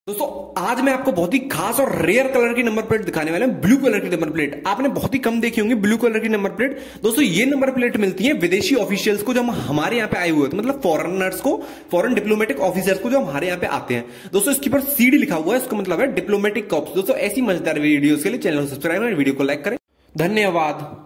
दोस्तों आज मैं आपको बहुत ही खास और रेयर कलर की नंबर प्लेट दिखाने वाला हूं। ब्लू कलर की नंबर प्लेट आपने बहुत ही कम देखी होंगी। ब्लू कलर की नंबर प्लेट दोस्तों ये नंबर प्लेट मिलती है विदेशी ऑफिशियल्स को जो हम हमारे यहाँ पे आए हुए होते हैं, मतलब फॉरेनर्स को, फॉरेन डिप्लोमेटिक ऑफिसर्स को जो हमारे यहाँ पे आते हैं। दोस्तों इसके ऊपर सीडी लिखा हुआ है, इसका मतलब है डिप्लोमेटिक कॉर्प्स। दोस्तों ऐसी मजेदार वीडियो के लिए चैनल को सब्सक्राइब करें, वीडियो को लाइक करें। धन्यवाद।